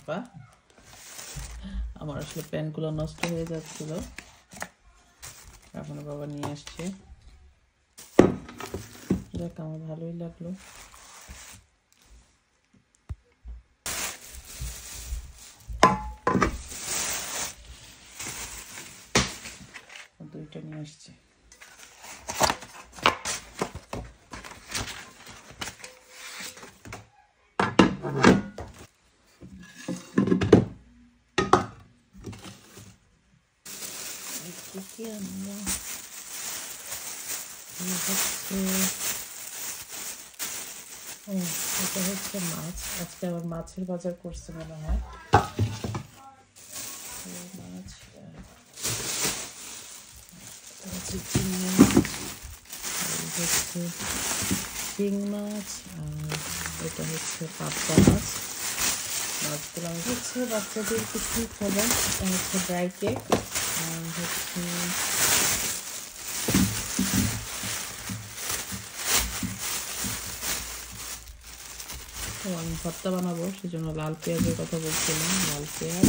চাপা। আমার আসলে প্যানগুলো নষ্ট হয়ে যাচ্ছিল, এখন বাবা নিয়ে আসছে। দেখ আমার ভালোই লাগলো। দুইটা নিয়ে আসছে। এটা হচ্ছে মাছ, আজকে আবার মাছের বাজার করছে মনে হয়। মাছ হচ্ছে শিং মাছ, আর এটা হচ্ছে পাবদা মাছ। মাছগুলো আমি হচ্ছে বাচ্চাদের কিছু খাবার, এটা হচ্ছে ড্রাই কেক, আর হচ্ছে আমি ভর্তা বানাবো, সেজন্য লাল পেঁয়াজের কথা বলছিলাম। লাল পেঁয়াজ,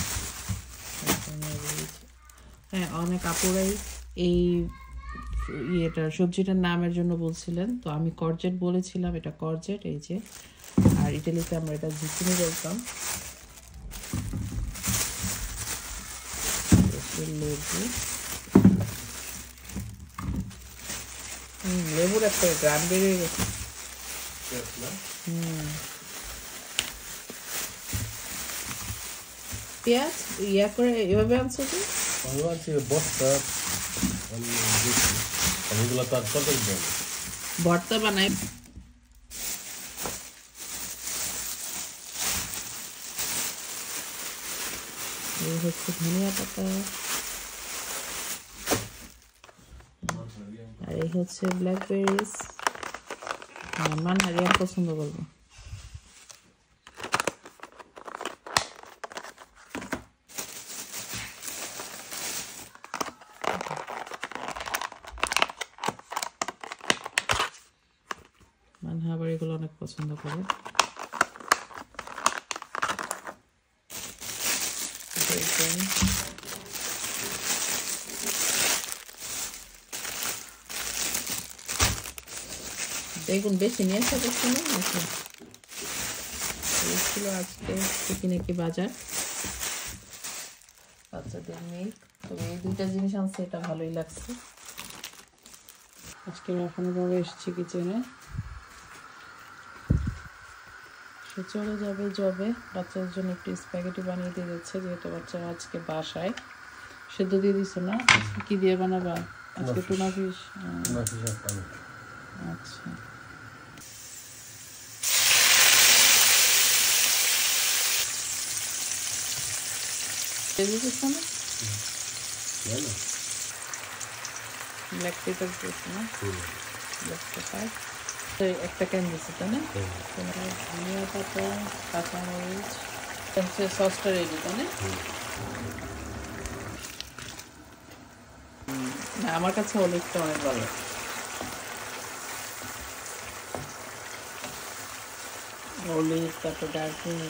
হ্যাঁ অনেক আপুরাই এই ইয়েটার সবজিটার নামের জন্য বলছিলেন, তো আমি করজেট বলেছিলাম, এটা করজেট এই যে। আর ইটালিতে আমরা এটা জুচিনি বলতাম। লেবুর একটা গ্রাম বেরিয়ে গেছে। পেঁয়াজ ইয়া করে এভাবে আনছো কি? ভর্তা বানাই। এই হচ্ছে ধনিয়া পাতা, আর এই হচ্ছে ব্ল্যাকবেরিজ। মানে রিয়ান পছন্দ করবো। মানে আবার এগুলো অনেক পছন্দ করে। বেগুন বেশি নিয়ে আসা করছি না, ছিল আজকে নাকি বাজার বাচ্চাদের মিল্ক। তবে এই দুইটা জিনিস আনছে, এটা ভালোই লাগছে। আজকে এখনো ভাবে এসেছি কিচেনে, সে চলে যাবে জবে। বাচ্চাদের জন্য একটু স্প্যাগেটি বানিয়ে দিয়ে যাচ্ছে, যেহেতু বাচ্চারা আজকে বাসায়। সেদ্ধ দিয়ে দিছো না? কি দিয়ে বানাবা আজকে? Tuna fish. আচ্ছা, ব্ল্যাক পেপার দিয়েছে না? ব্ল্যাক পেপার একটা ক্যান দিচ্ছে, তাই না? ধনিয়া পাতা, কাঁচামরিচ, হচ্ছে সসটা রেডি, তাই না? আমার কাছে অলিভটা অনেক ভালো। অলিভ, তারপর দারচিনি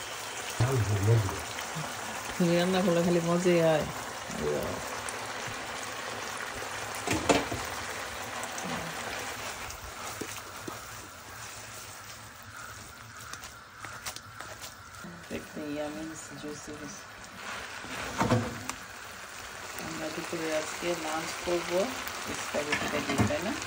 রান্না করলে খালি মজাই হয়। দেখতে ইয়ামি জুসি। আমরা দুপুরে আজকে লাঞ্চ করবো স্প্যাগেটিটা দিয়ে, তাই না?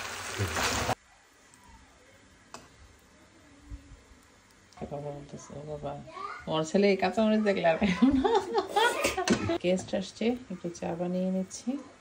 বাবা আমার ছেলে কাঁচামরিচ দেখলে আর গেস্ট আসছে, একটু চা বানিয়ে নিচ্ছি।